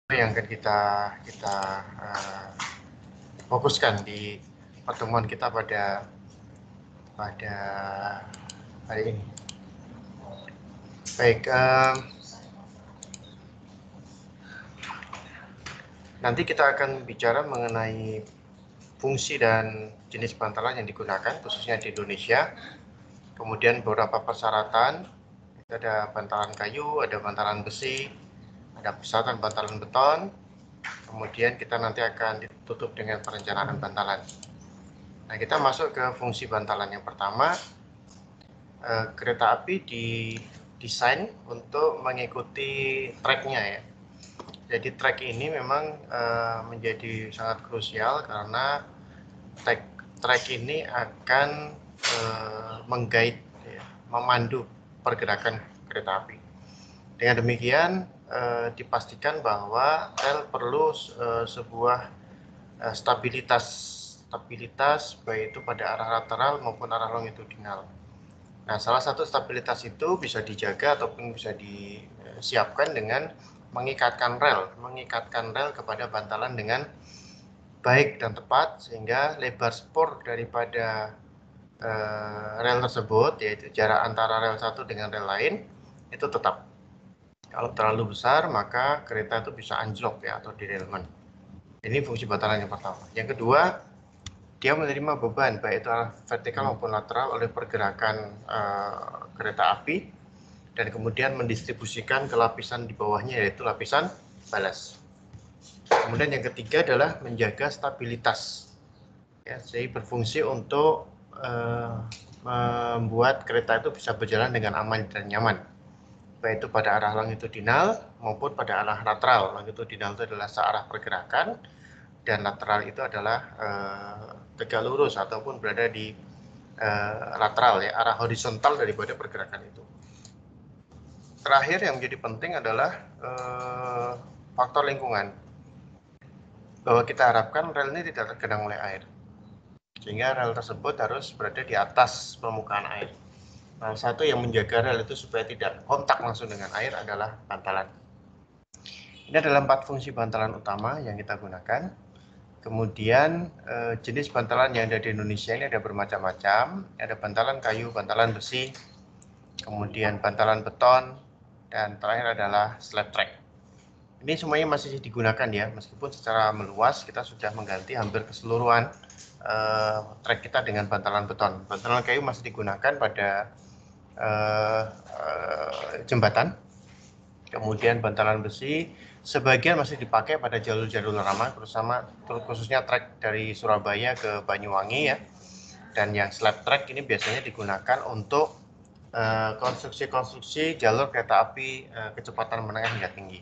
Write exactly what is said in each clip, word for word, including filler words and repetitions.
yang akan kita kita uh, fokuskan di pertemuan kita pada pada hari ini. Baik, um, nanti kita akan bicara mengenai fungsi dan jenis bantalan yang digunakan khususnya di Indonesia. Kemudian beberapa persyaratan, ada bantalan kayu, ada bantalan besi, ada persyaratan bantalan beton. Kemudian kita nanti akan ditutup dengan perencanaan bantalan. Nah, kita masuk ke fungsi bantalan. Yang pertama, eh, kereta api didesain untuk mengikuti treknya ya. Jadi trek ini memang eh, menjadi sangat krusial karena trek trek ini akan eh, menggait, ya, memandu pergerakan kereta api. Dengan demikian eh, dipastikan bahwa rel perlu eh, sebuah eh, stabilitas stabilitas baik itu pada arah lateral maupun arah longitudinal. Nah, salah satu stabilitas itu bisa dijaga ataupun bisa disiapkan dengan mengikatkan rel, mengikatkan rel kepada bantalan dengan baik dan tepat sehingga lebar spur daripada eh, rel tersebut, yaitu jarak antara rel satu dengan rel lain, itu tetap. Kalau terlalu besar maka kereta itu bisa anjlok ya atau derailment. Ini fungsi bantalan yang pertama. Yang kedua, dia menerima beban baik itu arah vertikal maupun lateral oleh pergerakan uh, kereta api dan kemudian mendistribusikan ke lapisan di bawahnya yaitu lapisan balas. Kemudian yang ketiga adalah menjaga stabilitas, ya, jadi berfungsi untuk uh, membuat kereta itu bisa berjalan dengan aman dan nyaman, baik itu pada arah longitudinal maupun pada arah lateral. Longitudinal itu adalah searah pergerakan dan lateral itu adalah uh, tegak lurus ataupun berada di uh, lateral ya, arah horizontal daripada pergerakan itu. Terakhir yang menjadi penting adalah uh, faktor lingkungan, bahwa kita harapkan rel ini tidak tergenang oleh air, sehingga rel tersebut harus berada di atas permukaan air. Nah, satu yang menjaga rel itu supaya tidak kontak langsung dengan air adalah bantalan. Ini adalah empat fungsi bantalan utama yang kita gunakan. Kemudian eh, jenis bantalan yang ada di Indonesia ini ada bermacam-macam. Ada bantalan kayu, bantalan besi, kemudian bantalan beton, dan terakhir adalah slab track. Ini semuanya masih digunakan ya, meskipun secara meluas kita sudah mengganti hampir keseluruhan eh, track kita dengan bantalan beton. Bantalan kayu masih digunakan pada eh, eh, jembatan. Kemudian bantalan besi sebagian masih dipakai pada jalur-jalur lama, terutama khususnya trek dari Surabaya ke Banyuwangi ya. Dan yang slab track ini biasanya digunakan untuk konstruksi-konstruksi uh, jalur kereta api uh, kecepatan menengah hingga tinggi.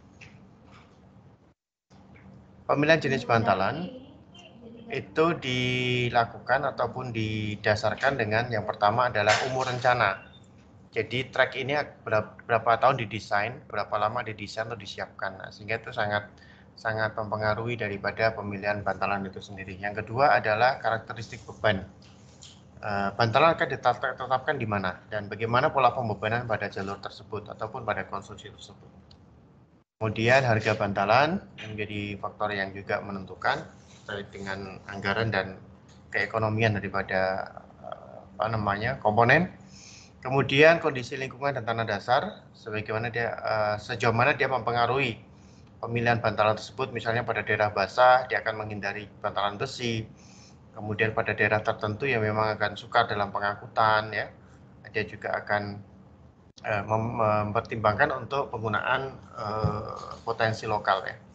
Pemilihan jenis bantalan itu dilakukan ataupun didasarkan dengan yang pertama adalah umur rencana. Jadi trek ini berapa, berapa tahun didesain, berapa lama didesain atau disiapkan, nah, sehingga itu sangat sangat mempengaruhi daripada pemilihan bantalan itu sendiri. Yang kedua adalah karakteristik beban. Uh, bantalan akan ditetapkan di mana dan bagaimana pola pembebanan pada jalur tersebut ataupun pada konstruksi tersebut. Kemudian harga bantalan yang menjadi faktor yang juga menentukan terkait dengan anggaran dan keekonomian daripada apa namanya komponen. Kemudian kondisi lingkungan dan tanah dasar, sebagaimana dia uh, sejauh mana dia mempengaruhi pemilihan bantalan tersebut. Misalnya pada daerah basah dia akan menghindari bantalan besi. Kemudian pada daerah tertentu yang memang akan sukar dalam pengangkutan ya, dia juga akan uh, mem mempertimbangkan untuk penggunaan uh, potensi lokal ya.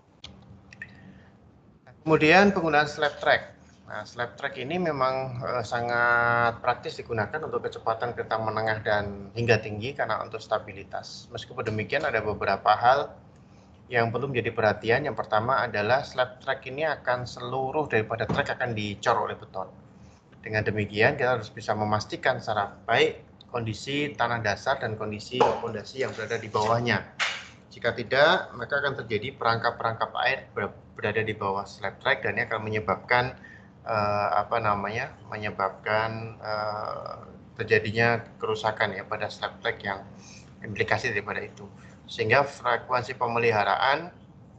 Kemudian penggunaan slab track. Nah, slab track ini memang uh, sangat praktis digunakan untuk kecepatan kereta menengah dan hingga tinggi karena untuk stabilitas. Meskipun demikian ada beberapa hal yang perlu menjadi perhatian. Yang pertama adalah slab track ini akan seluruh daripada track akan dicor oleh beton. Dengan demikian kita harus bisa memastikan secara baik kondisi tanah dasar dan kondisi fondasi yang berada di bawahnya. Jika tidak, maka akan terjadi perangkap-perangkap air berada di bawah slab track dan ini akan menyebabkan uh, apa namanya, menyebabkan uh, terjadinya kerusakan ya pada slab track yang implikasi daripada itu. Sehingga frekuensi pemeliharaan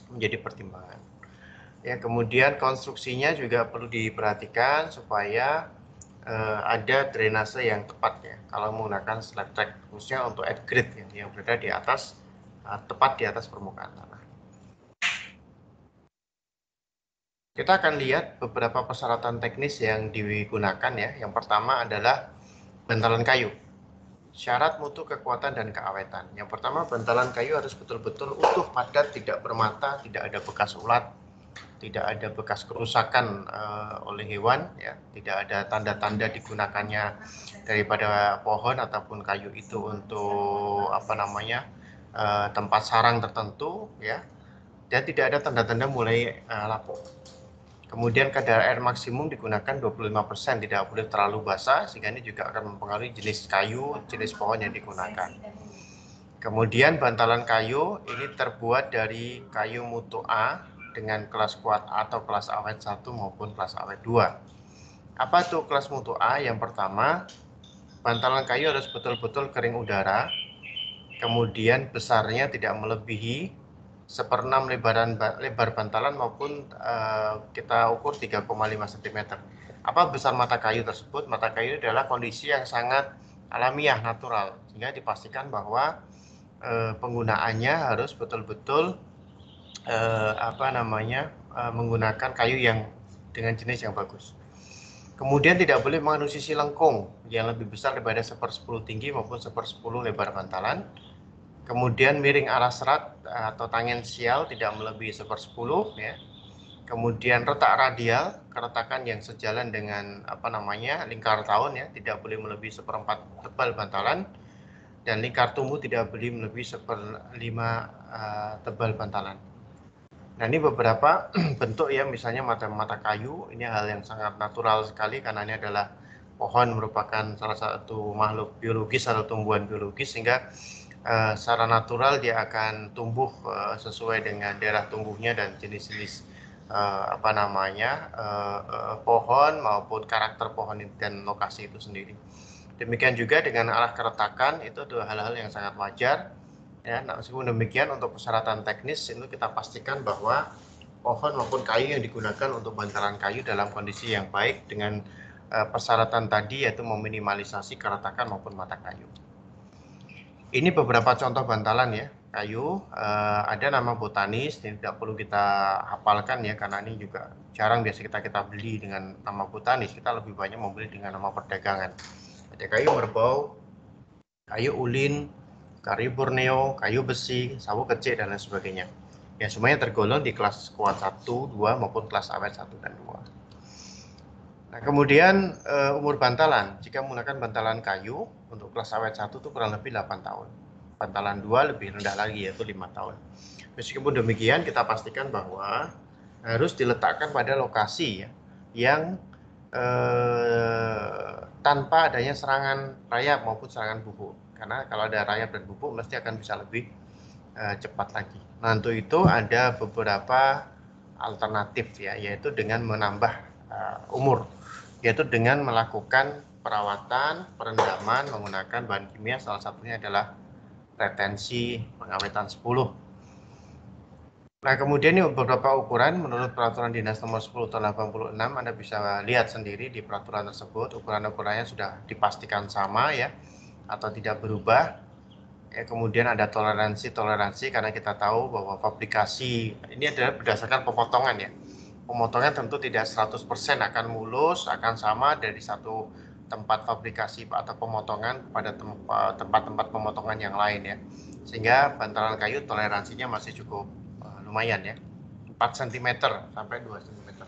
menjadi pertimbangan. Ya, kemudian konstruksinya juga perlu diperhatikan supaya uh, ada drainase yang tepat ya. Kalau menggunakan slab track khususnya untuk at grade ya, yang berada di atas uh, tepat di atas permukaan tanah. Kita akan lihat beberapa persyaratan teknis yang digunakan ya. Yang pertama adalah bantalan kayu. Syarat mutu, kekuatan, dan keawetan. Yang pertama, bantalan kayu harus betul-betul utuh, padat, tidak bermata, tidak ada bekas ulat, tidak ada bekas kerusakan uh, oleh hewan, ya, tidak ada tanda-tanda digunakannya daripada pohon ataupun kayu itu untuk apa namanya uh, tempat sarang tertentu, ya, dan tidak ada tanda-tanda mulai uh, lapuk. Kemudian kadar air maksimum digunakan dua puluh lima persen, tidak boleh terlalu basah, sehingga ini juga akan mempengaruhi jenis kayu, jenis pohon yang digunakan. Kemudian bantalan kayu ini terbuat dari kayu mutu A dengan kelas kuat atau kelas awet satu maupun kelas awet dua. Apa tuh kelas mutu A? Yang pertama, bantalan kayu harus betul-betul kering udara, kemudian besarnya tidak melebihi seperenam lebaran lebar bantalan maupun uh, kita ukur tiga koma lima sentimeter. Apa besar mata kayu tersebut? Mata kayu adalah kondisi yang sangat alamiah, natural, sehingga dipastikan bahwa uh, penggunaannya harus betul-betul uh, apa namanya uh, menggunakan kayu yang dengan jenis yang bagus. Kemudian tidak boleh mengandung sisi lengkung yang lebih besar daripada sepersepuluh tinggi maupun sepersepuluh lebar bantalan. Kemudian miring arah serat atau tangensial tidak melebihi sepersepuluh ya. Kemudian retak radial, keretakan yang sejalan dengan apa namanya lingkar tahun ya, tidak boleh melebihi seperempat tebal bantalan, dan lingkar tumbuh tidak boleh melebihi seperlima uh, tebal bantalan. Nah, ini beberapa bentuk ya, misalnya mata-mata kayu, ini hal yang sangat natural sekali karena ini adalah pohon merupakan salah satu makhluk biologis atau tumbuhan biologis, sehingga Uh, secara natural dia akan tumbuh uh, sesuai dengan daerah tumbuhnya dan jenis-jenis uh, apa namanya uh, uh, pohon maupun karakter pohon dan lokasi itu sendiri. Demikian juga dengan arah keretakan, itu adalah hal-hal yang sangat wajar ya. Nah, meskipun demikian untuk persyaratan teknis itu kita pastikan bahwa pohon maupun kayu yang digunakan untuk bantalan kayu dalam kondisi yang baik dengan uh, persyaratan tadi, yaitu meminimalisasi keretakan maupun mata kayu. Ini beberapa contoh bantalan ya, kayu. Uh, ada nama botanis, ini tidak perlu kita hafalkan ya, karena ini juga jarang biasa kita kita beli dengan nama botanis. Kita lebih banyak membeli dengan nama perdagangan. Ada kayu merbau, kayu ulin, kayu Borneo, kayu besi, sawo kecil, dan lain sebagainya. Ya, semuanya tergolong di kelas kuat satu, dua maupun kelas awet satu dan dua. Nah, kemudian uh, umur bantalan, jika menggunakan bantalan kayu untuk kelas awet satu itu kurang lebih delapan tahun. Bantalan dua lebih rendah lagi, yaitu lima tahun. Meskipun demikian, kita pastikan bahwa harus diletakkan pada lokasi ya, yang uh, tanpa adanya serangan rayap maupun serangan bubuk. Karena kalau ada rayap dan bubuk, mesti akan bisa lebih uh, cepat lagi. Nah, untuk itu ada beberapa alternatif ya, yaitu dengan menambah uh, umur, yaitu dengan melakukan perawatan, perendaman menggunakan bahan kimia, salah satunya adalah retensi pengawetan sepuluh. Nah, kemudian ini beberapa ukuran menurut peraturan dinas nomor sepuluh tahun delapan puluh enam, Anda bisa lihat sendiri di peraturan tersebut, ukuran-ukurannya sudah dipastikan sama ya, atau tidak berubah. Ya, kemudian ada toleransi-toleransi karena kita tahu bahwa fabrikasi ini adalah berdasarkan pemotongan ya. Pemotongan tentu tidak seratus persen akan mulus, akan sama dari satu tempat fabrikasi atau pemotongan pada tempat-tempat pemotongan yang lain ya. Sehingga bantalan kayu toleransinya masih cukup uh, lumayan ya. empat sentimeter sampai dua sentimeter.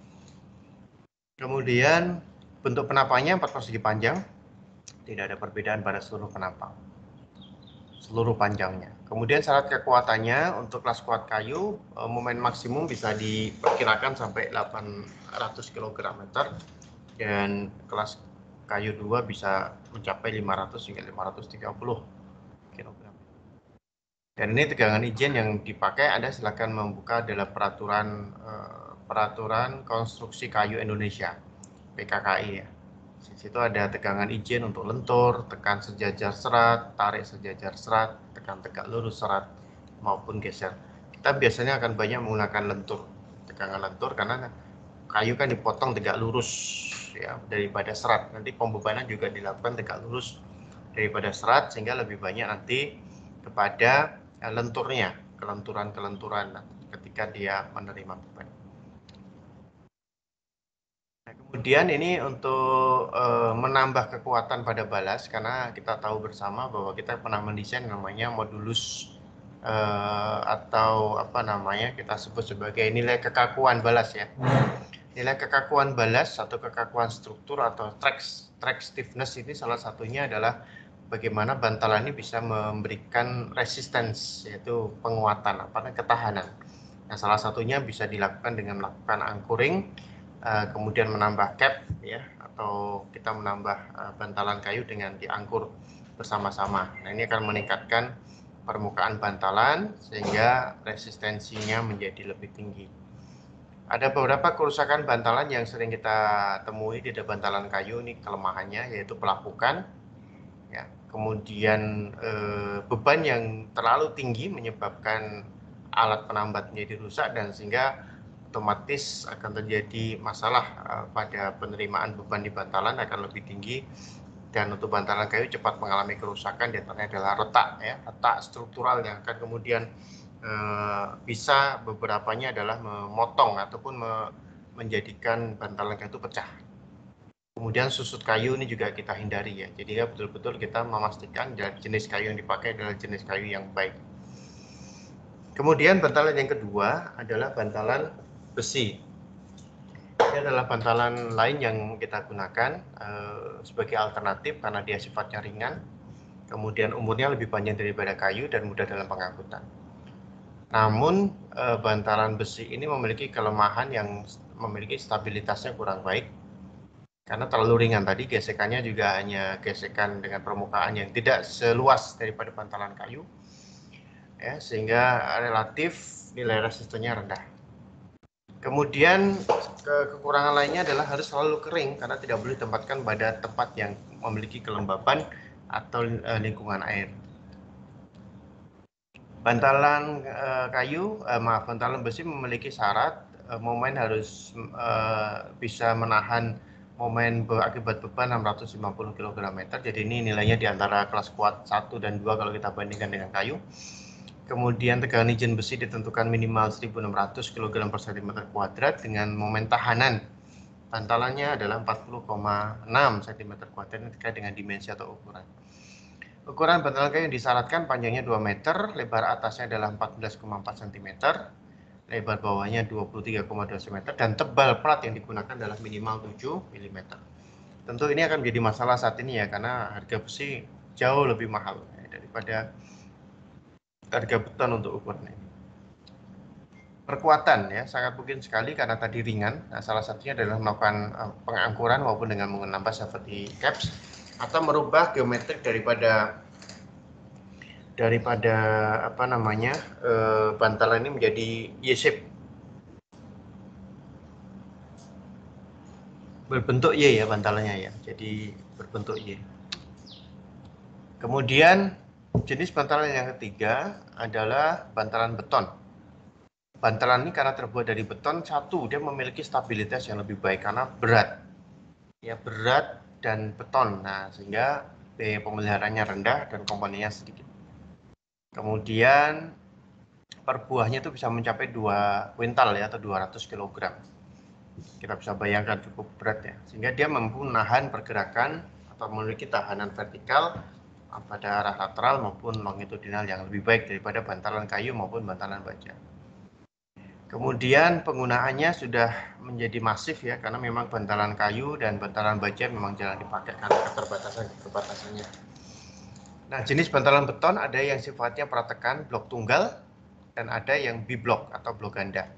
Kemudian bentuk penapanya empat persegi panjang. Tidak ada perbedaan pada seluruh penapang, seluruh panjangnya. Kemudian syarat kekuatannya untuk kelas kuat kayu, momen maksimum bisa diperkirakan sampai delapan ratus kilogram meter, dan kelas kayu dua bisa mencapai lima ratus hingga lima ratus tiga puluh kilogram. Dan ini tegangan izin yang dipakai, Anda silakan membuka adalah peraturan eh, peraturan konstruksi kayu Indonesia, P K K I ya. Di situ ada tegangan izin untuk lentur, tekan sejajar serat, tarik sejajar serat, tekan tegak lurus serat, maupun geser kita biasanya akan banyak menggunakan lentur, tegangan lentur, karena kayu kan dipotong tegak lurus ya daripada serat. Nanti pembebanan juga dilakukan tegak lurus daripada serat, sehingga lebih banyak nanti kepada lenturnya, kelenturan-kelenturan ketika dia menerima beban. Nah, kemudian ini untuk uh, menambah kekuatan pada balas, karena kita tahu bersama bahwa kita pernah mendesain namanya modulus uh, atau apa namanya kita sebut sebagai nilai kekakuan balas ya. Nilai kekakuan balas atau kekakuan struktur atau track, track stiffness ini salah satunya adalah bagaimana bantalan ini bisa memberikan resistance, yaitu penguatan, apa ketahanan. Nah, salah satunya bisa dilakukan dengan melakukan anchoring, Uh, kemudian menambah cap ya, atau kita menambah uh, bantalan kayu dengan diangkur bersama-sama. Nah, ini akan meningkatkan permukaan bantalan sehingga resistensinya menjadi lebih tinggi. Ada beberapa kerusakan bantalan yang sering kita temui di bantalan kayu, ini kelemahannya yaitu pelapukan ya. Kemudian eh, beban yang terlalu tinggi menyebabkan alat penambat menjadi rusak, dan sehingga otomatis akan terjadi masalah uh, pada penerimaan beban di bantalan akan lebih tinggi, dan untuk bantalan kayu cepat mengalami kerusakan, di antaranya adalah retak ya, retak struktural yang akan kemudian uh, bisa beberapanya adalah memotong ataupun me menjadikan bantalan kayu itu pecah. Kemudian susut kayu ini juga kita hindari ya, jadi ya betul-betul kita memastikan jenis kayu yang dipakai adalah jenis kayu yang baik. Kemudian bantalan yang kedua adalah bantalan besi. Ini adalah bantalan lain yang kita gunakan uh, sebagai alternatif karena dia sifatnya ringan, kemudian umurnya lebih panjang daripada kayu dan mudah dalam pengangkutan. Namun uh, bantalan besi ini memiliki kelemahan yang memiliki stabilitasnya kurang baik, karena terlalu ringan. Tadi gesekannya juga hanya gesekan dengan permukaan yang tidak seluas daripada bantalan kayu, ya, sehingga relatif nilai resistennya rendah. Kemudian ke kekurangan lainnya adalah harus selalu kering, karena tidak boleh ditempatkan pada tempat yang memiliki kelembaban atau e, lingkungan air. Bantalan e, kayu, e, maaf, bantalan besi memiliki syarat e, momen harus e, bisa menahan momen be akibat beban enam ratus lima puluh kilogram meter. Jadi ini nilainya di antara kelas kuat satu dan dua kalau kita bandingkan dengan kayu. Kemudian tegangan ijen besi ditentukan minimal seribu enam ratus kilogram per sentimeter kuadrat dengan momen tahanan bantalannya adalah empat puluh koma enam sentimeter kuadrat terkait dengan dimensi atau ukuran. Ukuran bantalan kayu yang disyaratkan panjangnya dua meter, lebar atasnya adalah empat belas koma empat sentimeter, lebar bawahnya dua puluh tiga koma dua sentimeter, dan tebal plat yang digunakan adalah minimal tujuh milimeter. Tentu ini akan menjadi masalah saat ini ya, karena harga besi jauh lebih mahal ya, daripada harga beton untuk ukuran ini. Perkuatan ya sangat mungkin sekali karena tadi ringan. Nah, salah satunya adalah melakukan uh, pengangkuran maupun dengan menambah safety caps atau merubah geometrik daripada daripada apa namanya uh, bantalan ini menjadi Y-shape, berbentuk Y ya bantalannya ya, jadi berbentuk Y. Kemudian jenis bantalan yang ketiga adalah bantalan beton. Bantalan ini karena terbuat dari beton, satu dia memiliki stabilitas yang lebih baik karena berat, ya berat dan beton. Nah, sehingga biaya pemeliharaannya rendah dan komponennya sedikit. Kemudian per buahnya itu bisa mencapai dua kuintal ya, atau dua ratus kilogram. Kita bisa bayangkan cukup berat ya, sehingga dia mampu menahan pergerakan atau memiliki tahanan vertikal pada arah lateral maupun longitudinal yang lebih baik daripada bantalan kayu maupun bantalan baja. Kemudian penggunaannya sudah menjadi masif ya, karena memang bantalan kayu dan bantalan baja memang jarang dipakai karena keterbatasan-keterbatasannya. Nah, jenis bantalan beton ada yang sifatnya pratekan blok tunggal dan ada yang biblok atau blok ganda.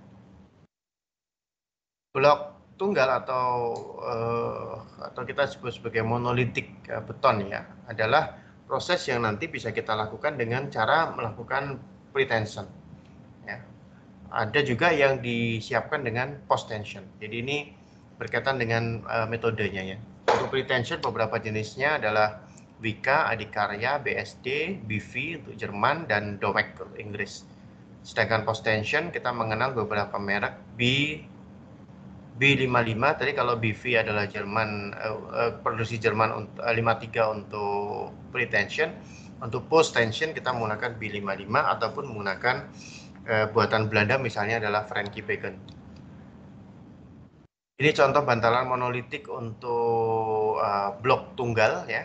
Blok tunggal atau eh, atau kita sebut sebagai monolitik eh, beton ya, adalah proses yang nanti bisa kita lakukan dengan cara melakukan pretension. Ya. Ada juga yang disiapkan dengan post tension. Jadi ini berkaitan dengan uh, metodenya ya. Untuk pretension beberapa jenisnya adalah Wika, Adikarya, B S D, B V untuk Jerman, dan Domek untuk Inggris. Sedangkan post tension kita mengenal beberapa merek B B lima puluh lima tadi, kalau B V adalah Jerman, uh, uh, produksi Jerman untuk uh, lima puluh tiga untuk pre-tension. Untuk post tension kita menggunakan B lima puluh lima ataupun menggunakan uh, buatan Belanda, misalnya adalah Frankie Bacon. Ini contoh bantalan monolitik untuk uh, blok tunggal ya.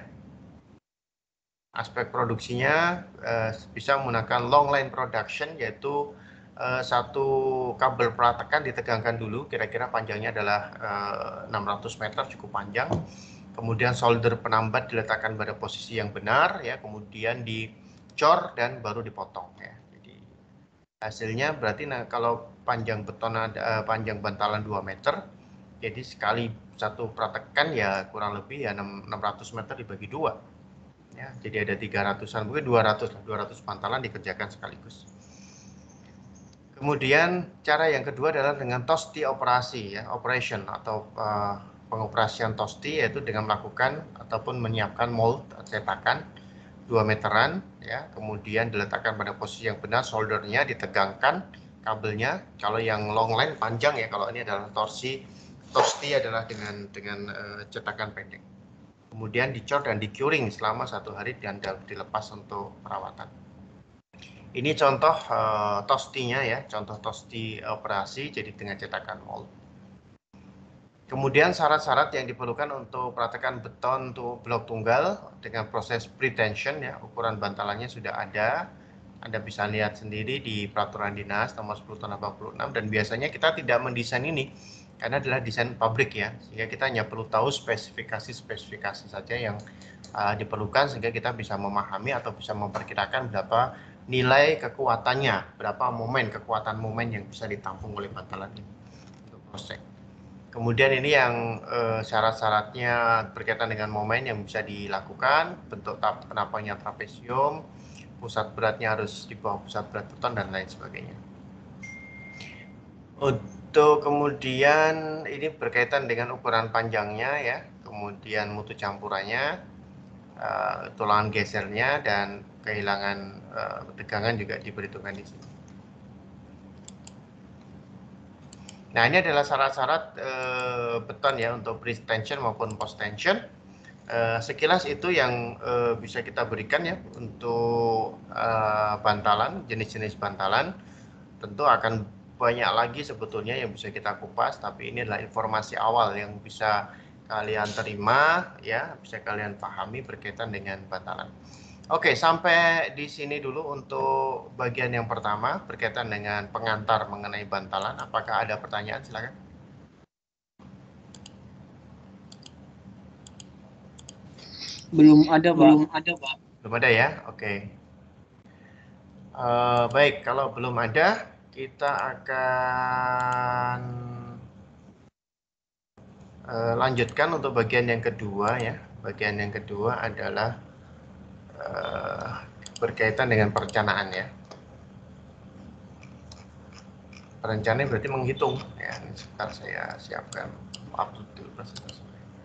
Aspek produksinya uh, bisa menggunakan long line production, yaitu uh, satu kabel pratekan ditegangkan dulu, kira-kira panjangnya adalah uh, enam ratus meter, cukup panjang. Kemudian solder penambat diletakkan pada posisi yang benar ya, kemudian dicor dan baru dipotong ya. Jadi hasilnya berarti nah, kalau panjang beton ada uh, panjang bantalan dua meter, jadi sekali satu pratekan ya kurang lebih ya enam ratus meter dibagi dua. Ya, jadi ada tiga ratusan, mungkin dua ratus dua ratus bantalan dikerjakan sekaligus. Kemudian cara yang kedua adalah dengan tosti operasi ya, operation atau uh, pengoperasian tosti, yaitu dengan melakukan ataupun menyiapkan mold cetakan dua meteran ya, kemudian diletakkan pada posisi yang benar, soldernya ditegangkan, kabelnya kalau yang long line panjang ya, kalau ini adalah torsi tosti adalah dengan dengan uh, cetakan pendek. Kemudian dicor dan di-curing selama satu hari dan dilepas untuk perawatan. Ini contoh uh, tostinya ya, contoh tosti operasi jadi dengan cetakan mold. Kemudian syarat-syarat yang diperlukan untuk praktekan beton untuk blok tunggal dengan proses pre-tension ya, ukuran bantalannya sudah ada. Anda bisa lihat sendiri di peraturan dinas nomor sepuluh tahun delapan puluh enam, dan biasanya kita tidak mendesain ini karena adalah desain pabrik ya, sehingga kita hanya perlu tahu spesifikasi-spesifikasi saja yang uh, diperlukan sehingga kita bisa memahami atau bisa memperkirakan berapa nilai kekuatannya, berapa momen, kekuatan momen yang bisa ditampung oleh bantalan ini untuk proses. Kemudian ini yang uh, syarat-syaratnya berkaitan dengan momen yang bisa dilakukan, bentuk penapangnya trapesium, pusat beratnya harus di bawah pusat berat beton dan lain sebagainya. Untuk kemudian ini berkaitan dengan ukuran panjangnya ya, kemudian mutu campurannya, uh, tulangan gesernya, dan kehilangan uh, tegangan juga diperhitungkan di sini. Nah, ini adalah syarat-syarat uh, beton ya untuk pre-tension maupun post-tension. Uh, sekilas itu yang uh, bisa kita berikan ya untuk uh, bantalan, jenis-jenis bantalan. Tentu akan banyak lagi sebetulnya yang bisa kita kupas, tapi ini adalah informasi awal yang bisa kalian terima ya, bisa kalian pahami berkaitan dengan bantalan. Oke, sampai di sini dulu untuk bagian yang pertama berkaitan dengan pengantar mengenai bantalan. Apakah ada pertanyaan? Silakan. Belum ada, Pak. Belum ada, Pak. Belum ada ya? Oke. Uh, baik, kalau belum ada, kita akan uh, lanjutkan untuk bagian yang kedua ya. Bagian yang kedua adalah uh, berkaitan dengan perencanaan ya. Perencanaan berarti menghitung ya. Sebentar saya siapkan upload dulu presentasi.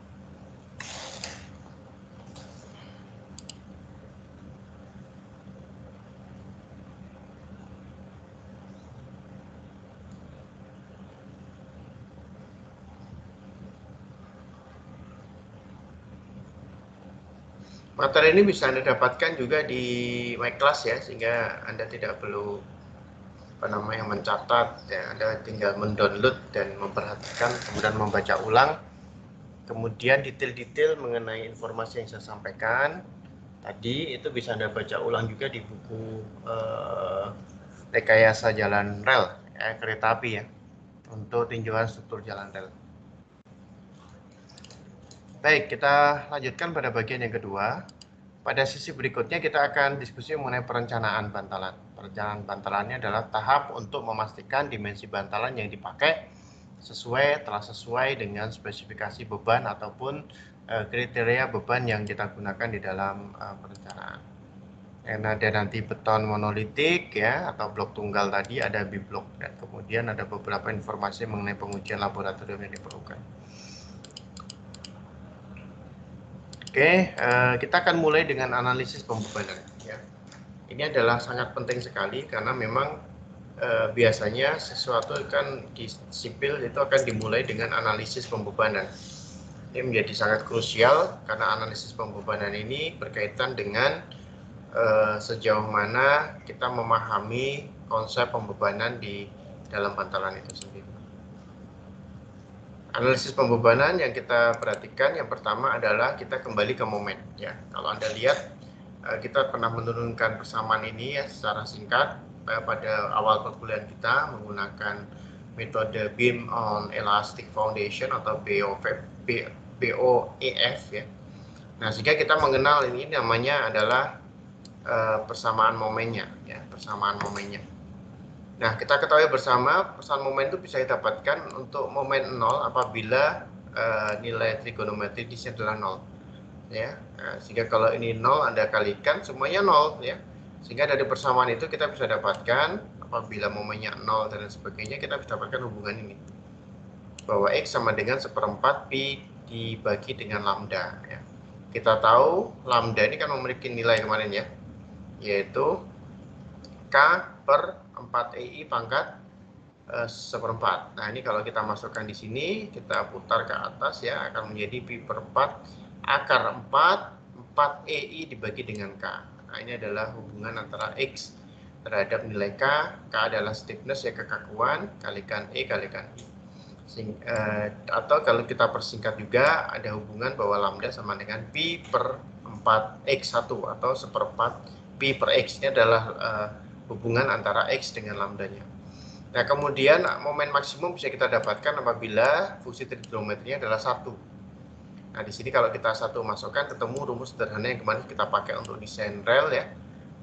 Materi ini bisa Anda dapatkan juga di My Class ya, sehingga Anda tidak perlu apa namanya mencatat ya, Anda tinggal mendownload dan memperhatikan, kemudian membaca ulang. Kemudian detail-detail mengenai informasi yang saya sampaikan tadi itu bisa Anda baca ulang juga di buku eh, rekayasa jalan rel ya, kereta api ya, untuk tinjauan struktur jalan rel. Baik, kita lanjutkan pada bagian yang kedua. Pada sesi berikutnya kita akan diskusi mengenai perencanaan bantalan. Perencanaan bantalannya adalah tahap untuk memastikan dimensi bantalan yang dipakai sesuai, telah sesuai dengan spesifikasi beban ataupun uh, kriteria beban yang kita gunakan di dalam uh, perencanaan. Dan ada nanti beton monolitik ya, atau blok tunggal tadi, ada B-block, dan kemudian ada beberapa informasi mengenai pengujian laboratorium yang diperlukan. Oke, uh, kita akan mulai dengan analisis pembebanan ya. Ini adalah sangat penting sekali karena memang eh, biasanya sesuatu kan di sipil itu akan dimulai dengan analisis pembebanan. Ini menjadi sangat krusial karena analisis pembebanan ini berkaitan dengan eh, sejauh mana kita memahami konsep pembebanan di dalam bantalan itu sendiri. Analisis pembebanan yang kita perhatikan yang pertama adalah kita kembali ke momen ya. Kalau Anda lihat kita pernah menurunkan persamaan ini ya secara singkat pada awal perkuliahan kita menggunakan metode Beam on Elastic Foundation atau B O E F ya. Nah, sehingga kita mengenal ini namanya adalah uh, persamaan momennya ya, persamaan momennya. Nah, kita ketahui bersama persamaan momen itu bisa didapatkan untuk momen nol apabila uh, nilai trigonometrisnya adalah nol. Ya, nah, sehingga kalau ini nol Anda kalikan semuanya nol ya. Sehingga dari persamaan itu kita bisa dapatkan apabila momennya nol dan sebagainya kita bisa dapatkan hubungan ini. Bahwa X sama dengan seperempat Pi dibagi dengan lambda ya. Kita tahu lambda ini kan memiliki nilai kemarin ya, yaitu K per empat E I pangkat eh, seperempat. Nah, ini kalau kita masukkan di sini, kita putar ke atas ya, akan menjadi Pi per empat akar empat, empat E I dibagi dengan K. Nah, ini adalah hubungan antara X terhadap nilai K. K adalah stiffness ya, kekakuan, kalikan E kalikan I. Sing, eh, atau kalau kita persingkat juga, ada hubungan bahwa lambda sama dengan Pi per empat X satu atau seperempat Pi per X. Ini adalah eh, hubungan antara X dengan lambdanya. Nah, kemudian momen maksimum bisa kita dapatkan apabila fungsi trigonometrinya adalah satu. Nah, di sini kalau kita satu masukkan ketemu rumus sederhana yang kemarin kita pakai untuk desain rel ya.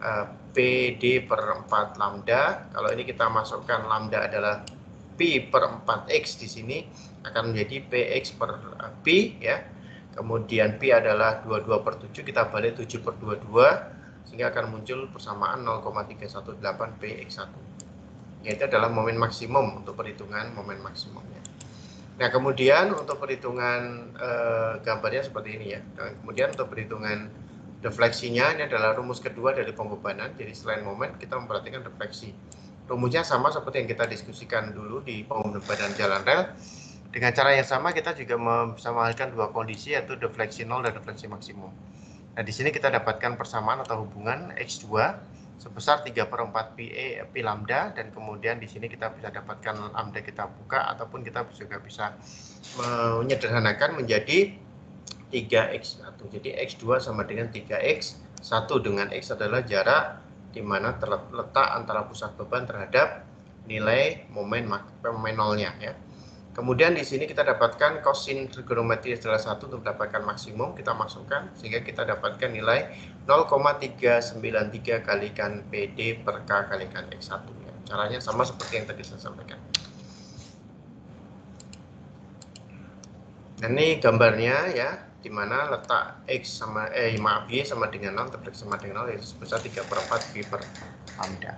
P D per empat lambda. Kalau ini kita masukkan lambda adalah Pi per empat X di sini akan menjadi Px per Pi ya. Kemudian Pi adalah dua puluh dua per tujuh, kita balik tujuh per dua puluh dua sehingga akan muncul persamaan nol koma tiga satu delapan Px satu. Yaitu adalah momen maksimum untuk perhitungan momen maksimumnya. Nah, kemudian untuk perhitungan eh, gambarnya seperti ini ya. Dan kemudian untuk perhitungan defleksinya ini adalah rumus kedua dari pembebanan. Jadi selain momen kita memperhatikan defleksi. Rumusnya sama seperti yang kita diskusikan dulu di pembebanan jalan rel. Dengan cara yang sama kita juga bisa mengalihkan dua kondisi yaitu defleksi nol dan defleksi maksimum. Nah, di sini kita dapatkan persamaan atau hubungan X dua sebesar tiga per empat Pi E Pi lambda, dan kemudian di sini kita bisa dapatkan lambda kita buka ataupun kita juga bisa menyederhanakan menjadi tiga X satu. Jadi X dua sama dengan tiga X satu, dengan X adalah jarak di mana terletak antara pusat beban terhadap nilai momen momen nolnya ya. Kemudian di sini kita dapatkan kosin trigonometri adalah satu untuk mendapatkan maksimum, kita masukkan sehingga kita dapatkan nilai nol koma tiga sembilan tiga kalikan P D per K kalikan X satu ya. Caranya sama seperti yang tadi saya sampaikan. Dan ini gambarnya ya, di mana letak X sama eh maaf Y sama dengan nol, terdekat sama dengan nol yaitu sebesar tiga per empat Pi per lambda.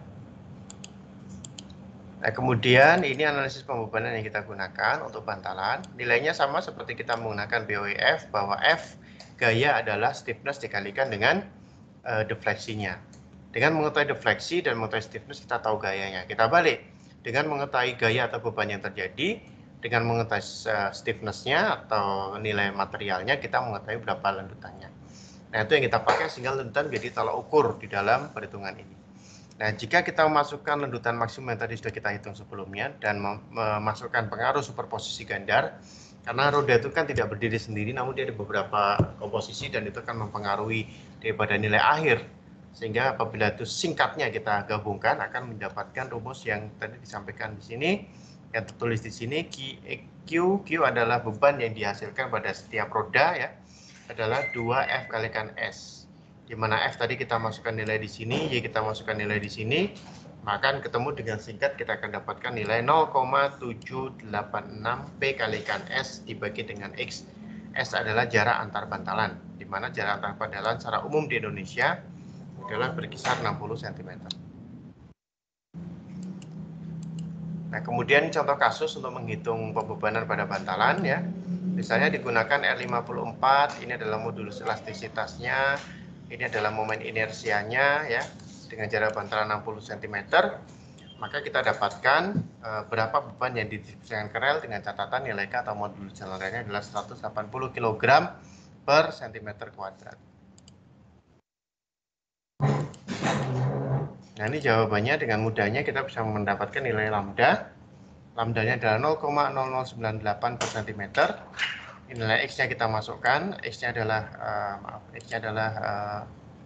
Nah, kemudian ini analisis pembebanan yang kita gunakan untuk bantalan. Nilainya sama seperti kita menggunakan B O E F, bahwa F gaya adalah stiffness dikalikan dengan uh, defleksinya. Dengan mengetahui defleksi dan mengetahui stiffness kita tahu gayanya. Kita balik. Dengan mengetahui gaya atau beban yang terjadi, dengan mengetahui uh, stiffness-nya atau nilai materialnya, kita mengetahui berapa lanjutannya. Nah, itu yang kita pakai sehingga lanjutan menjadi tolak ukur di dalam perhitungan ini. Nah, jika kita memasukkan lendutan maksimum yang tadi sudah kita hitung sebelumnya dan memasukkan pengaruh superposisi gandar, karena roda itu kan tidak berdiri sendiri, namun dia ada beberapa komposisi dan itu akan mempengaruhi daripada nilai akhir. Sehingga apabila itu singkatnya kita gabungkan akan mendapatkan rumus yang tadi disampaikan di sini, yang tertulis di sini Q, Q adalah beban yang dihasilkan pada setiap roda ya, adalah dua F kalikan S. Di mana F tadi kita masukkan nilai di sini, Y kita masukkan nilai di sini, maka ketemu dengan singkat kita akan dapatkan nilai nol koma tujuh delapan enam P kalikan S dibagi dengan X. S adalah jarak antar bantalan, di mana jarak antar bantalan secara umum di Indonesia adalah berkisar enam puluh sentimeter. Nah, kemudian contoh kasus untuk menghitung pembebanan pada bantalan ya. Misalnya digunakan R lima puluh empat, ini adalah modulus elastisitasnya. Ini adalah momen inersianya ya, dengan jarak bantalan enam puluh sentimeter. maka kita dapatkan uh, berapa beban yang didistribusikan ke rel dengan catatan nilai K atau modul jalan relnya adalah seratus delapan puluh kilogram per centimeter kuadrat. Nah, ini jawabannya dengan mudahnya kita bisa mendapatkan nilai lambda. Lambdanya adalah nol koma nol nol sembilan delapan per centimeter. Nilai X-nya kita masukkan, X-nya adalah uh, maaf, X-nya adalah uh,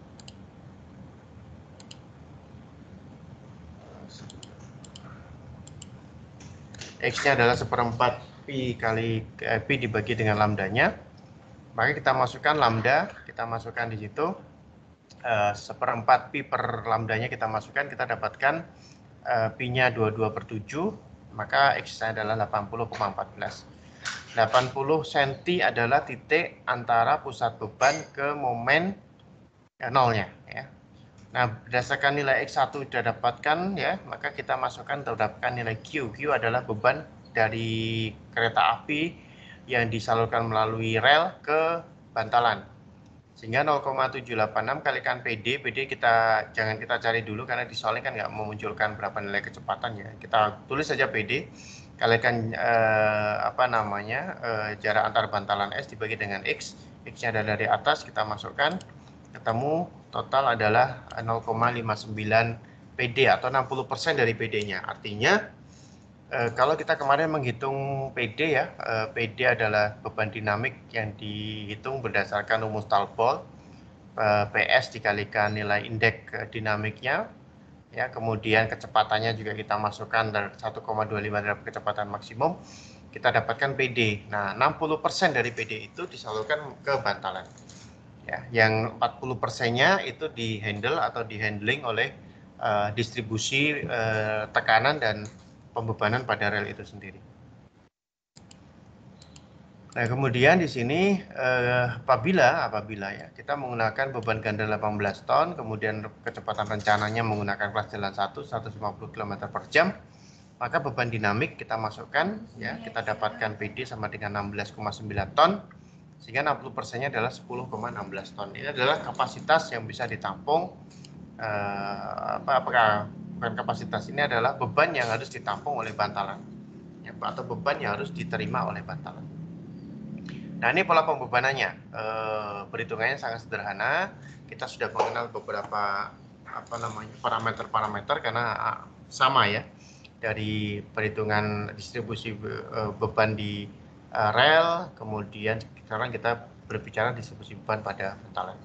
X-nya adalah seperempat pi kali eh, pi dibagi dengan lambdanya. Maka kita masukkan lambda, kita masukkan di situ uh, seperempat pi per lambdanya kita masukkan, kita dapatkan uh, pi-nya dua puluh dua per tujuh, maka X-nya adalah delapan puluh koma satu empat. delapan puluh sentimeter adalah titik antara pusat beban ke momen ya, nolnya ya. Nah, berdasarkan nilai X satu sudah dapatkan ya, maka kita masukkan atau dapatkan nilai Q. Q adalah beban dari kereta api yang disalurkan melalui rel ke bantalan. Sehingga nol koma tujuh delapan enam kalikan P D. P D kita jangan kita cari dulu karena di soalnya kan nggak memunculkan berapa nilai kecepatan ya. Kita tulis saja P D kalikan eh, apa namanya eh, jarak antar bantalan S dibagi dengan X. X-nya adalah dari atas, kita masukkan, ketemu total adalah nol koma lima sembilan P D atau enam puluh persen dari P D-nya. Artinya eh, kalau kita kemarin menghitung P D ya, eh, P D adalah beban dinamik yang dihitung berdasarkan rumus Talbot, eh, P S dikalikan nilai indeks dinamiknya, ya, kemudian kecepatannya juga kita masukkan dari satu koma dua lima dari kecepatan maksimum, kita dapatkan P D. Nah, enam puluh persen dari P D itu disalurkan ke bantalan. Ya, yang empat puluh persennya itu di-handle atau di-handling oleh uh, distribusi uh, tekanan dan pembebanan pada rel itu sendiri. Nah, kemudian di sini eh, apabila apabila ya kita menggunakan beban ganda delapan belas ton, kemudian kecepatan rencananya menggunakan kelas jalan satu seratus lima puluh kilometer per jam, maka beban dinamik kita masukkan ya, kita dapatkan P D sama dengan enam belas koma sembilan ton, sehingga enam puluh persennya adalah sepuluh koma satu enam ton. Ini adalah kapasitas yang bisa ditampung eh, apa apakah bukan kapasitas, ini adalah beban yang harus ditampung oleh bantalan ya, atau beban yang harus diterima oleh bantalan. Nah, ini pola pembebanannya. E, perhitungannya sangat sederhana. Kita sudah mengenal beberapa apa namanya parameter-parameter karena sama ya, dari perhitungan distribusi e, beban di e, rel, kemudian sekarang kita berbicara distribusi beban pada bantalan.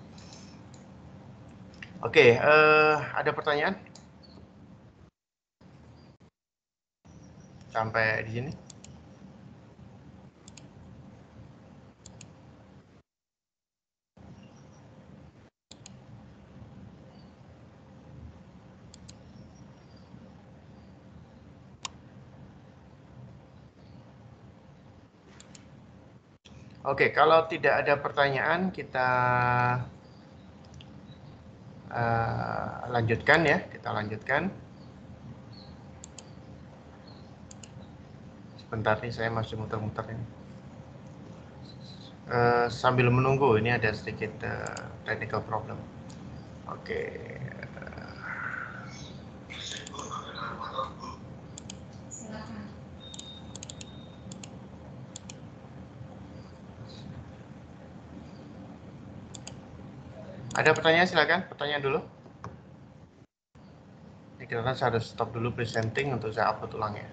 Oke, e, ada pertanyaan? Sampai di sini? Oke, kalau tidak ada pertanyaan, kita uh, lanjutkan ya. Kita lanjutkan. Sebentar nih, saya masih muter-muter ini. Uh, sambil menunggu, ini ada sedikit uh, technical problem. Oke. Ada pertanyaan, silakan. Pertanyaan dulu. Ini kita saya harus stop dulu presenting untuk saya upload ulang ya.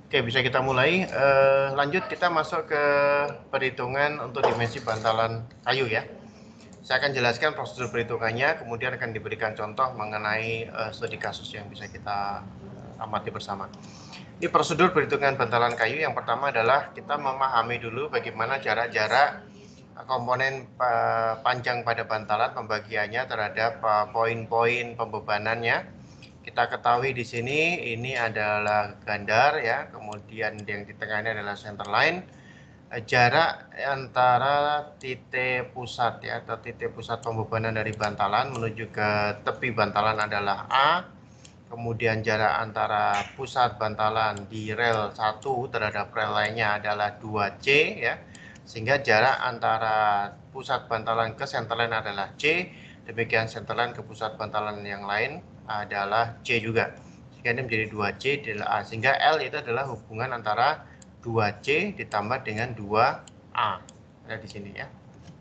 Oke, bisa kita mulai. Uh, lanjut kita masuk ke perhitungan untuk dimensi bantalan kayu ya. Saya akan jelaskan prosedur perhitungannya, kemudian akan diberikan contoh mengenai uh, studi kasus yang bisa kita amati bersama. Ini prosedur perhitungan bantalan kayu. Yang pertama adalah kita memahami dulu bagaimana jarak-jarak komponen uh, panjang pada bantalan, pembagiannya terhadap poin-poin uh, pembebanannya. Kita ketahui di sini ini adalah gandar ya, kemudian yang di tengahnya adalah center line. Jarak antara titik pusat ya atau titik pusat pembebanan dari bantalan menuju ke tepi bantalan adalah A. Kemudian jarak antara pusat bantalan di rel satu terhadap rel lainnya adalah dua C ya. Sehingga jarak antara pusat bantalan ke center line adalah C. Demikian center line ke pusat bantalan yang lain adalah C juga. Sehingga ini menjadi dua C adalah A. Sehingga L itu adalah hubungan antara dua C ditambah dengan dua A. Ada di sini ya.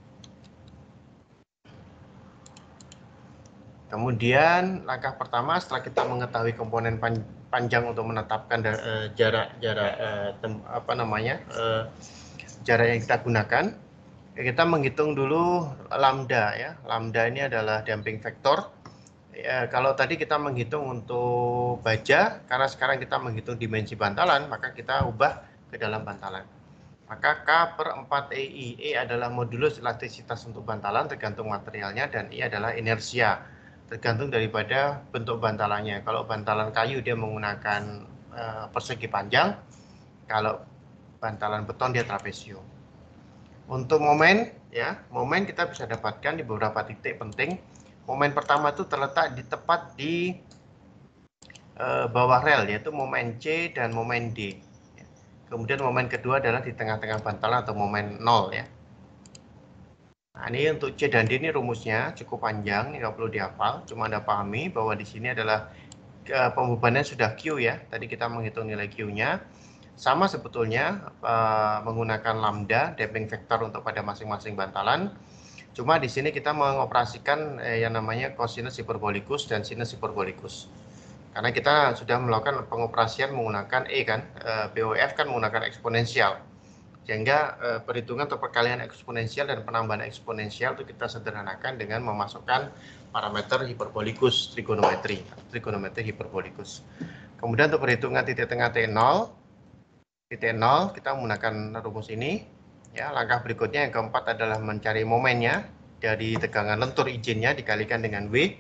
Kemudian langkah pertama setelah kita mengetahui komponen panjang untuk menetapkan jarak-jarak uh, uh, apa namanya uh, jarak yang kita gunakan, kita menghitung dulu lambda ya. Lambda ini adalah damping vektor. Ya, kalau tadi kita menghitung untuk baja, karena sekarang kita menghitung dimensi bantalan, maka kita ubah ke dalam bantalan. Maka K per empat E I. E adalah modulus elastisitas untuk bantalan tergantung materialnya, dan I adalah inersia tergantung daripada bentuk bantalannya. Kalau bantalan kayu dia menggunakan uh, persegi panjang, kalau bantalan beton dia trapesium. Untuk momen ya, momen kita bisa dapatkan di beberapa titik penting. Momen pertama itu terletak di tepat di uh, bawah rel, yaitu momen C dan momen D. Kemudian momen kedua adalah di tengah-tengah bantalan atau momen nol ya. Nah, ini untuk C dan D ini rumusnya cukup panjang, ini nggak perlu dihafal, cuma Anda pahami bahwa di sini adalah uh, pembebanannya sudah Q ya. Tadi kita menghitung nilai Q-nya. Sama sebetulnya uh, menggunakan lambda damping vektor untuk pada masing-masing bantalan. Cuma di sini kita mengoperasikan eh, yang namanya cosinus hiperbolikus dan sinus hiperbolikus. Karena kita sudah melakukan pengoperasian menggunakan E kan, eh, B O F kan menggunakan eksponensial. Sehingga eh, perhitungan atau perkalian eksponensial dan penambahan eksponensial itu kita sederhanakan dengan memasukkan parameter hiperbolikus trigonometri, trigonometri hiperbolikus. Kemudian untuk perhitungan titik tengah T nol, titik nol kita menggunakan rumus ini. Ya, langkah berikutnya yang keempat adalah mencari momennya dari tegangan lentur izinnya dikalikan dengan W.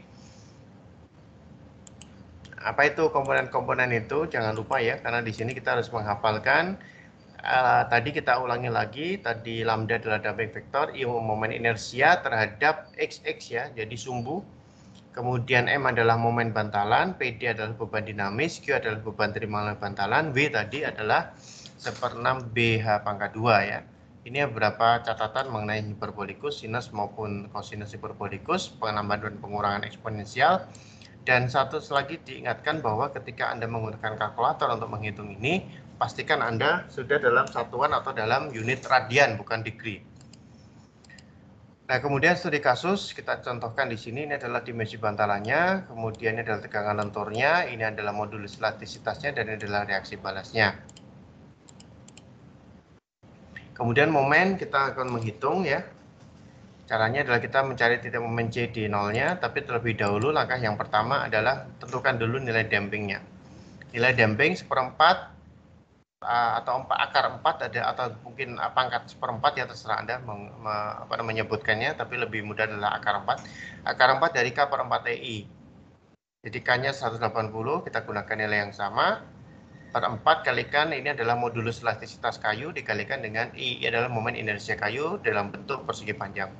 Apa itu komponen-komponen itu? Jangan lupa ya, karena di sini kita harus menghafalkan. Uh, tadi kita ulangi lagi, tadi lambda adalah damping vektor, I momen inersia terhadap X X ya, jadi sumbu. Kemudian M adalah momen bantalan, P D adalah beban dinamis, Q adalah beban terima oleh bantalan, W tadi adalah seperenam B H pangkat dua ya. Ini beberapa catatan mengenai hiperbolikus, sinus maupun kosinus hiperbolikus, penambahan dan pengurangan eksponensial. Dan satu lagi diingatkan bahwa ketika Anda menggunakan kalkulator untuk menghitung ini, pastikan Anda sudah dalam satuan atau dalam unit radian, bukan degree. Nah, kemudian studi kasus kita contohkan di sini, ini adalah dimensi bantalannya, kemudian ini adalah tegangan lenturnya, ini adalah modulus elastisitasnya, dan ini adalah reaksi balasnya. Kemudian momen kita akan menghitung ya. Caranya adalah kita mencari titik momen C di nolnya, tapi terlebih dahulu langkah yang pertama adalah tentukan dulu nilai dampingnya. Nilai damping seperempat atau empat, akar empat ada, atau mungkin pangkat seperempat ya, terserah Anda meng, me, apa, menyebutkannya, tapi lebih mudah adalah akar empat. Akar empat dari K per empat E I. Jadi K-nya seratus delapan puluh, kita gunakan nilai yang sama. Per empat kalikan ini adalah modulus elastisitas kayu dikalikan dengan I, I adalah momen inersia kayu dalam bentuk persegi panjang.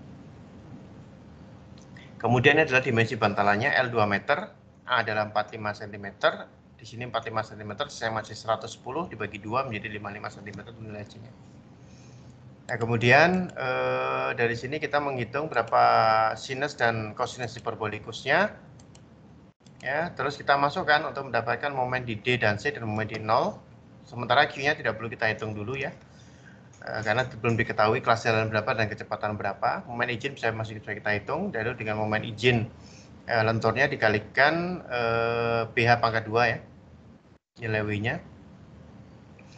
Kemudian ini adalah dimensi bantalannya L dua meter, A adalah empat puluh lima sentimeter, di sini empat puluh lima sentimeter, saya masih seratus sepuluh dibagi dua menjadi lima puluh lima sentimeter nilai C-nya. Nah, kemudian eh, dari sini kita menghitung berapa sinus dan kosinus hiperbolikusnya. Ya, terus kita masukkan untuk mendapatkan momen di D dan C dan momen di nol. Sementara Q-nya tidak perlu kita hitung dulu ya, e, karena belum diketahui kelas jalan berapa dan kecepatan berapa. Momen izin bisa masih bisa kita hitung, lalu dengan momen izin e, lenturnya dikalikan e, B H pangkat dua ya, nilai W-nya.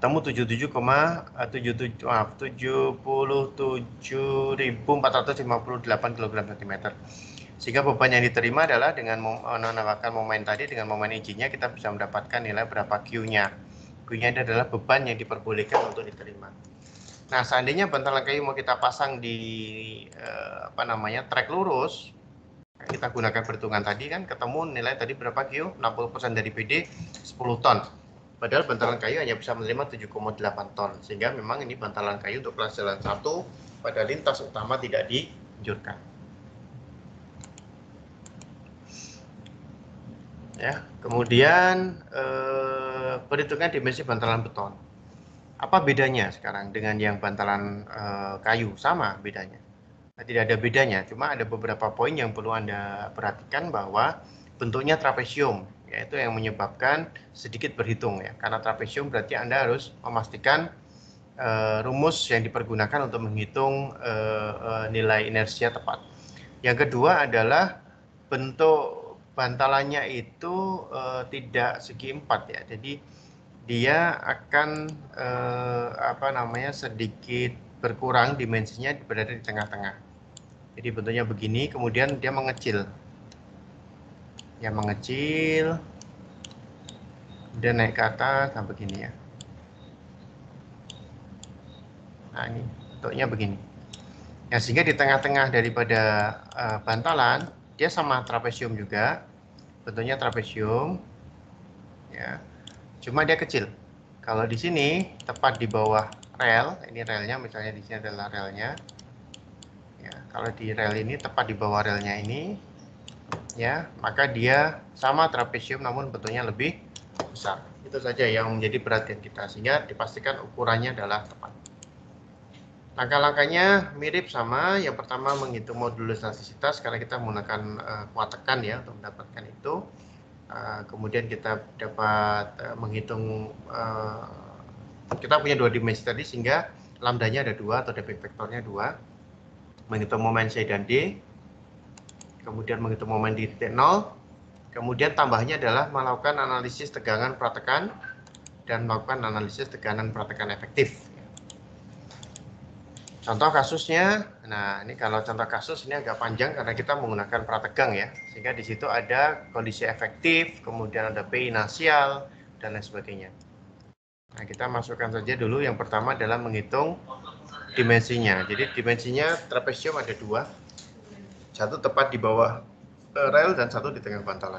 ketemu tujuh puluh tujuh koma tujuh puluh tujuh ribu empat ratus lima puluh delapan kilogram per centimeter. Sehingga beban yang diterima adalah dengan menambahkan momen tadi, dengan momen izinnya kita bisa mendapatkan nilai berapa Q-nya. Q-nya itu adalah beban yang diperbolehkan untuk diterima. Nah, seandainya bantalan kayu mau kita pasang di eh, apa namanya trek lurus, kita gunakan perhitungan tadi kan ketemu nilai tadi berapa Q? enam puluh persen dari B D sepuluh ton. Padahal bantalan kayu hanya bisa menerima tujuh koma delapan ton. Sehingga memang ini bantalan kayu untuk kelas jalan satu pada lintas utama tidak dianjurkan. Ya, kemudian eh, perhitungan dimensi bantalan beton. Apa bedanya sekarang dengan yang bantalan eh, kayu? Sama bedanya. Nah, tidak ada bedanya, cuma ada beberapa poin yang perlu Anda perhatikan bahwa bentuknya trapesium, yaitu yang menyebabkan sedikit berhitung ya. Karena trapesium berarti Anda harus memastikan eh, rumus yang dipergunakan untuk menghitung eh, eh, nilai inersia tepat. Yang kedua adalah bentuk bantalannya itu eh, tidak segi empat ya. Jadi dia akan eh, apa namanya sedikit berkurang dimensinya berada di tengah-tengah. Jadi bentuknya begini, kemudian dia mengecil. Ya mengecil, kemudian naik ke atas, nah begini ya. Nah ini bentuknya begini. Ya, sehingga di tengah-tengah daripada uh, bantalan, dia sama trapesium juga, bentuknya trapesium. Ya, cuma dia kecil. Kalau di sini tepat di bawah rel, ini relnya, misalnya di sini adalah relnya. Ya, kalau di rel ini tepat di bawah relnya ini, ya, maka dia sama trapesium namun bentuknya lebih besar. Itu saja yang menjadi perhatian kita, sehingga dipastikan ukurannya adalah tepat. Langkah-langkahnya mirip sama. Yang pertama menghitung modulus elastisitas karena kita menggunakan uh, kuat tekan ya untuk mendapatkan itu. Uh, kemudian kita dapat uh, menghitung uh, kita punya dua dimensi tadi sehingga lambdanya ada dua atau defect vektornya dua. Menghitung momen C dan D. Kemudian menghitung momen di titik nol. Kemudian tambahnya adalah melakukan analisis tegangan pratekan dan melakukan analisis tegangan pratekan efektif. Contoh kasusnya, nah ini kalau contoh kasus ini agak panjang karena kita menggunakan prategang ya, sehingga di situ ada kondisi efektif, kemudian ada P inisial dan lain sebagainya. Nah kita masukkan saja dulu. Yang pertama adalah menghitung dimensinya. Jadi dimensinya trapesium ada dua, satu tepat di bawah rel dan satu di tengah bantalan.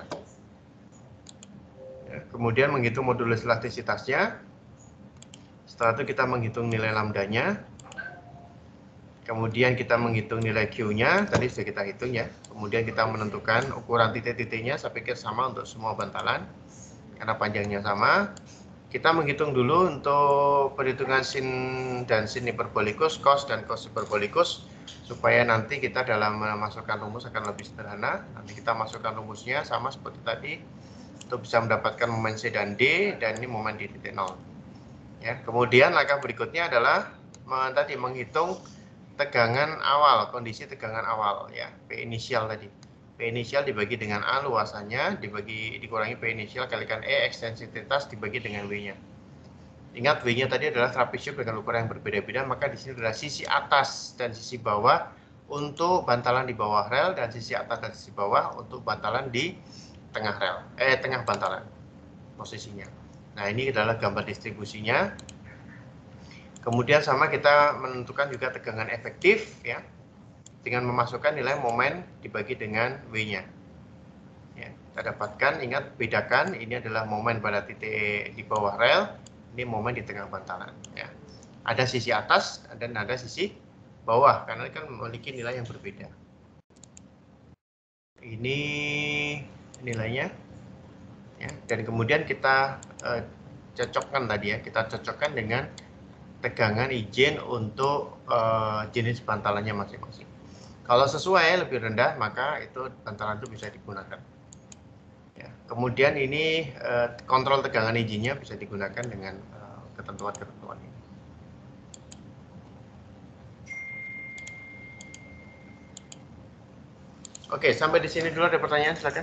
Ya, kemudian menghitung modulus elastisitasnya. Setelah itu kita menghitung nilai lambdanya. Kemudian kita menghitung nilai Q-nya, tadi sudah kita hitung ya. Kemudian kita menentukan ukuran titik-titiknya, saya pikir sama untuk semua bantalan, karena panjangnya sama. Kita menghitung dulu untuk perhitungan sin dan sin hiperbolikus, cos dan cos hiperbolikus, supaya nanti kita dalam memasukkan rumus akan lebih sederhana. Nanti kita masukkan rumusnya sama seperti tadi, untuk bisa mendapatkan momen C dan D, dan ini momen di titik nol. Ya, kemudian langkah berikutnya adalah tadi menghitung tegangan awal, kondisi tegangan awal ya, P inisial tadi. P inisial dibagi dengan A luasannya, dibagi dikurangi P inisial kalikan E ekstensivitas dibagi dengan W-nya. Ingat W-nya tadi adalah trapesium dengan ukuran yang berbeda-beda, maka di sini adalah sisi atas dan sisi bawah untuk bantalan di bawah rel dan sisi atas dan sisi bawah untuk bantalan di tengah rel, eh tengah bantalan posisinya. Nah, ini adalah gambar distribusinya. Kemudian sama kita menentukan juga tegangan efektif ya, dengan memasukkan nilai momen dibagi dengan W-nya. Ya, kita dapatkan, ingat bedakan, ini adalah momen pada titik di bawah rel, ini momen di tengah bantalan. Ya. Ada sisi atas dan ada sisi bawah, karena kan memiliki nilai yang berbeda. Ini nilainya, ya, dan kemudian kita eh, cocokkan tadi ya, kita cocokkan dengan tegangan izin untuk uh, jenis bantalannya masing-masing. Kalau sesuai lebih rendah, maka itu bantalan itu bisa digunakan. Ya. Kemudian ini uh, kontrol tegangan izinnya bisa digunakan dengan ketentuan-ketentuan uh, ini. Oke, sampai di sini dulu. Ada pertanyaan, silakan.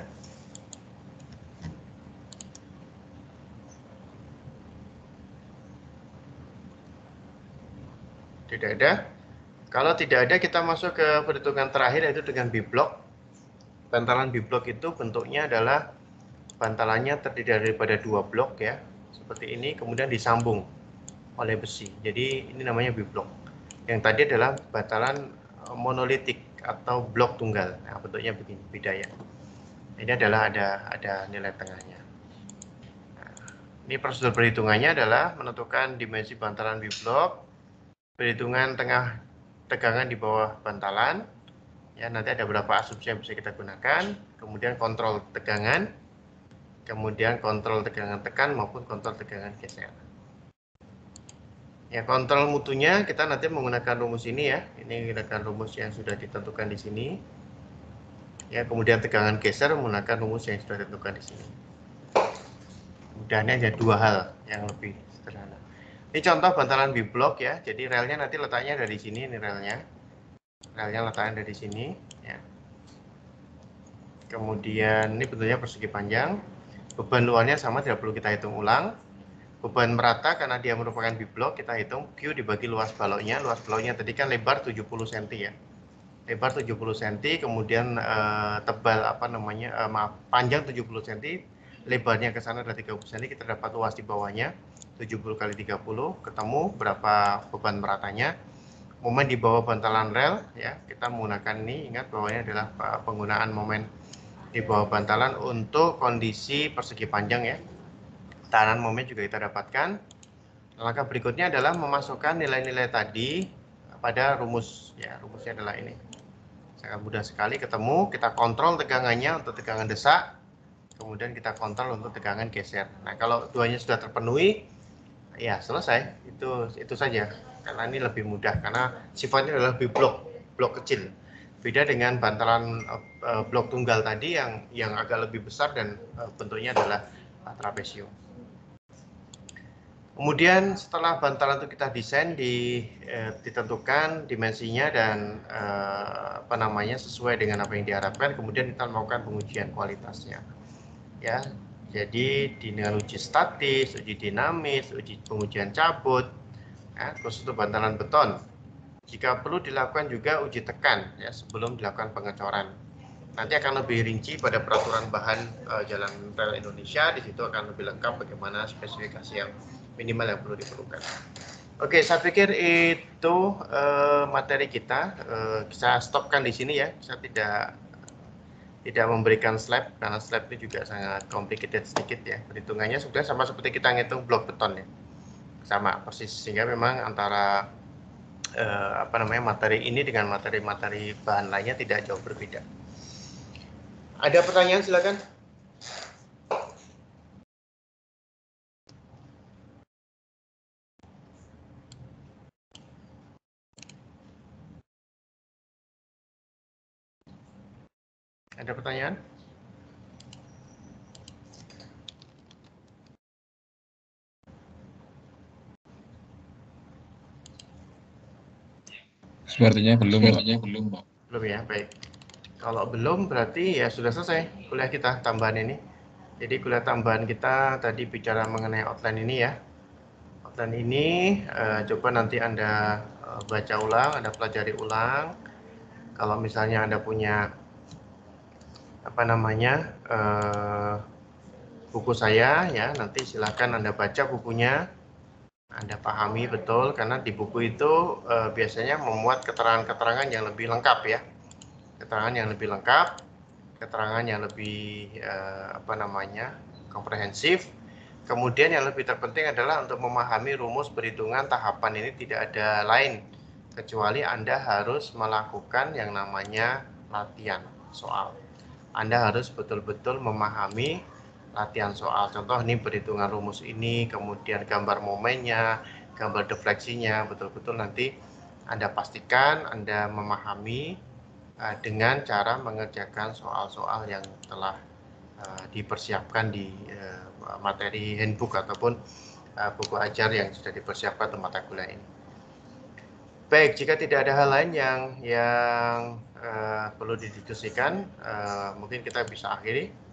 Tidak ada. Kalau tidak ada, kita masuk ke perhitungan terakhir, yaitu dengan B-block. Bantalan B-block itu bentuknya adalah bantalannya terdiri daripada dua blok ya, seperti ini, kemudian disambung oleh besi. Jadi ini namanya B-block. Yang tadi adalah bantalan monolitik atau blok tunggal. Nah, bentuknya begini, beda ya. Ini adalah ada ada nilai tengahnya. Nah, ini prosedur perhitungannya adalah menentukan dimensi bantalan B-block, perhitungan tengah tegangan di bawah bantalan. Ya, nanti ada beberapa asumsi yang bisa kita gunakan, kemudian kontrol tegangan, kemudian kontrol tegangan tekan maupun kontrol tegangan geser. Ya, kontrol mutunya kita nanti menggunakan rumus ini ya. Ini menggunakan rumus yang sudah ditentukan di sini. Ya, kemudian tegangan geser menggunakan rumus yang sudah ditentukan di sini. Mudahnya ada dua hal yang lebih sederhana. Ini contoh bantalan B-block ya. Jadi relnya nanti letaknya dari sini, ini relnya. Relnya letaknya dari sini ya. Kemudian ini bentuknya persegi panjang. Beban luarnya sama, tidak perlu kita hitung ulang. Beban merata karena dia merupakan B-block, kita hitung Q dibagi luas baloknya. Luas baloknya tadi kan lebar tujuh puluh sentimeter ya. Lebar tujuh puluh sentimeter, kemudian eh, tebal apa namanya, eh, maaf, panjang tujuh puluh sentimeter, lebarnya ke sana adalah tiga puluh sentimeter, kita dapat luas di bawahnya tujuh puluh kali tiga puluh, ketemu berapa beban meratanya. Momen di bawah bantalan rel ya, kita menggunakan ini, ingat bahwa ini adalah penggunaan momen di bawah bantalan untuk kondisi persegi panjang ya. Tekanan momen juga kita dapatkan. Langkah berikutnya adalah memasukkan nilai-nilai tadi pada rumus ya. Rumusnya adalah ini. Sangat mudah sekali ketemu. Kita kontrol tegangannya untuk tegangan desak, kemudian kita kontrol untuk tegangan geser. Nah, kalau duanya sudah terpenuhi, ya selesai. Itu itu saja. Karena ini lebih mudah karena sifatnya adalah B-block, blok kecil. Beda dengan bantalan uh, blok tunggal tadi yang yang agak lebih besar dan uh, bentuknya adalah uh, trapesium. Kemudian setelah bantalan itu kita desain, di, eh, ditentukan dimensinya dan eh, apa namanya sesuai dengan apa yang diharapkan, kemudian kita melakukan pengujian kualitasnya. Ya, jadi dengan uji statis, uji dinamis, uji pengujian cabut, ya, khusus untuk bantalan beton. Jika perlu dilakukan juga uji tekan ya sebelum dilakukan pengecoran. Nanti akan lebih rinci pada peraturan bahan uh, Jalan Rel Indonesia. Di situ akan lebih lengkap bagaimana spesifikasi yang minimal yang perlu diperlukan. Oke, saya pikir itu uh, materi kita. Uh, saya stopkan di sini ya. Saya tidak tidak memberikan slide karena slide itu juga sangat complicated sedikit ya. Perhitungannya sudah sama seperti kita ngitung blok beton ya. Sama persis, sehingga memang antara uh, apa namanya materi ini dengan materi-materi bahan lainnya tidak jauh berbeda. Ada pertanyaan silakan. Ada pertanyaan? Sepertinya belum, Sepertinya belum, Pak. Belum ya, baik. Kalau belum berarti ya sudah selesai kuliah kita tambahan ini. Jadi kuliah tambahan kita tadi bicara mengenai outline ini ya. Outline ini eh, coba nanti Anda eh, baca ulang, Anda pelajari ulang. Kalau misalnya Anda punya apa namanya eh, buku saya ya, nanti silakan Anda baca bukunya. Anda pahami betul karena di buku itu eh, biasanya memuat keterangan-keterangan yang lebih lengkap ya. Keterangan yang lebih lengkap, keterangan yang lebih eh, apa namanya komprehensif. Kemudian yang lebih terpenting adalah untuk memahami rumus perhitungan tahapan ini tidak ada lain kecuali Anda harus melakukan yang namanya latihan soal. Anda harus betul-betul memahami latihan soal. Contoh ini perhitungan rumus ini, kemudian gambar momennya, gambar defleksinya, betul-betul nanti Anda pastikan Anda memahami dengan cara mengerjakan soal-soal yang telah uh, dipersiapkan di uh, materi handbook ataupun uh, buku ajar yang sudah dipersiapkan untuk mata kuliah ini. Baik, jika tidak ada hal lain yang yang uh, perlu didiskusikan, uh, mungkin kita bisa akhiri.